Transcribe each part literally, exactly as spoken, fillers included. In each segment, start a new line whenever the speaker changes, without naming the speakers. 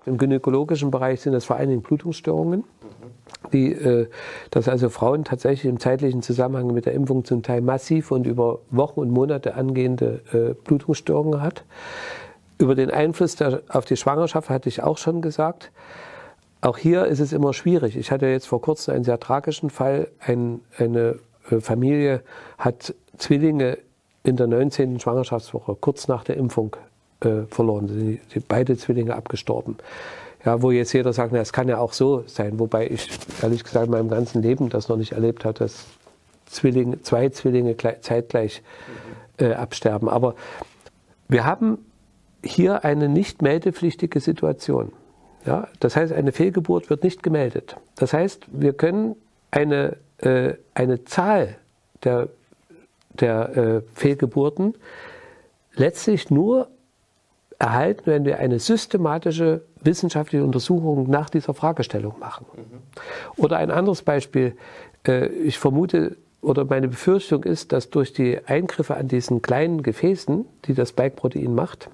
Im gynäkologischen Bereich sind das vor allen Dingen Blutungsstörungen, die, äh, dass also Frauen tatsächlich im zeitlichen Zusammenhang mit der Impfung zum Teil massiv und über Wochen und Monate angehende äh, Blutungsstörungen hat. Über den Einfluss der, auf die Schwangerschaft hatte ich auch schon gesagt. Auch hier ist es immer schwierig. Ich hatte jetzt vor kurzem einen sehr tragischen Fall. Ein, eine äh, Familie hat Zwillinge in der neunzehnten Schwangerschaftswoche, kurz nach der Impfung, äh, verloren. Sie sind beide Zwillinge abgestorben. Ja, wo jetzt jeder sagt, na, es kann ja auch so sein. Wobei ich ehrlich gesagt in meinem ganzen Leben das noch nicht erlebt habe, dass Zwillinge, zwei Zwillinge zeitgleich äh, absterben. Aber wir haben hier eine nicht meldepflichtige Situation. Ja, das heißt, eine Fehlgeburt wird nicht gemeldet. Das heißt, wir können eine, äh, eine Zahl der, der äh, Fehlgeburten letztlich nur erhalten, wenn wir eine systematische wissenschaftliche Untersuchung nach dieser Fragestellung machen. Mhm. Oder ein anderes Beispiel. Äh, ich vermute, oder meine Befürchtung ist, dass durch die Eingriffe an diesen kleinen Gefäßen, die das Spike-Protein macht,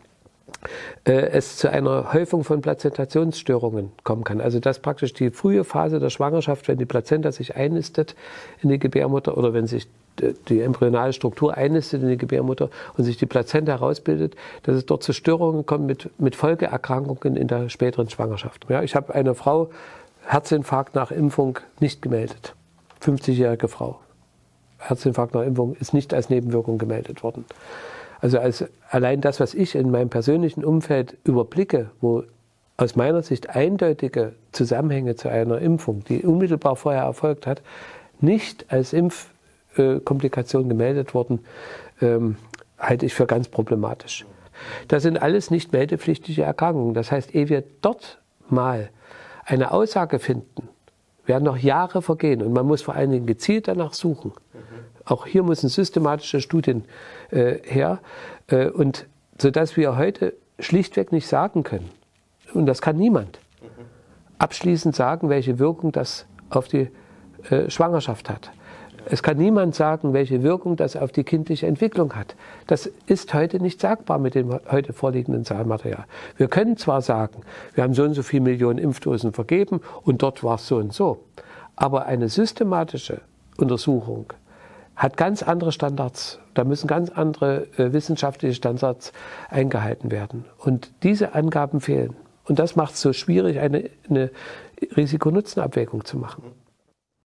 es zu einer Häufung von Plazentationsstörungen kommen kann. Also dass praktisch die frühe Phase der Schwangerschaft, wenn die Plazenta sich einnistet in die Gebärmutter oder wenn sich die embryonale Struktur einnistet in die Gebärmutter und sich die Plazenta herausbildet, dass es dort zu Störungen kommt mit, mit Folgeerkrankungen in der späteren Schwangerschaft. Ja, ich habe eine Frau, Herzinfarkt nach Impfung nicht gemeldet. fünfzigjährige Frau. Herzinfarkt nach Impfung ist nicht als Nebenwirkung gemeldet worden. Also als allein das, was ich in meinem persönlichen Umfeld überblicke, wo aus meiner Sicht eindeutige Zusammenhänge zu einer Impfung, die unmittelbar vorher erfolgt hat, nicht als Impfkomplikation gemeldet wurden, ähm, halte ich für ganz problematisch. Das sind alles nicht meldepflichtige Erkrankungen. Das heißt, ehe wir dort mal eine Aussage finden, werden noch Jahre vergehen und man muss vor allen Dingen gezielt danach suchen. Auch hier müssen systematische Studien äh, her, äh, und sodass wir heute schlichtweg nicht sagen können, und das kann niemand, abschließend sagen, welche Wirkung das auf die äh, Schwangerschaft hat. Es kann niemand sagen, welche Wirkung das auf die kindliche Entwicklung hat. Das ist heute nicht sagbar mit dem heute vorliegenden Zahlenmaterial. Wir können zwar sagen, wir haben so und so viele Millionen Impfdosen vergeben und dort war es so und so, aber eine systematische Untersuchung hat ganz andere Standards. Da müssen ganz andere äh, wissenschaftliche Standards eingehalten werden. Und diese Angaben fehlen. Und das macht es so schwierig, eine, eine Risiko-Nutzen-Abwägung zu machen.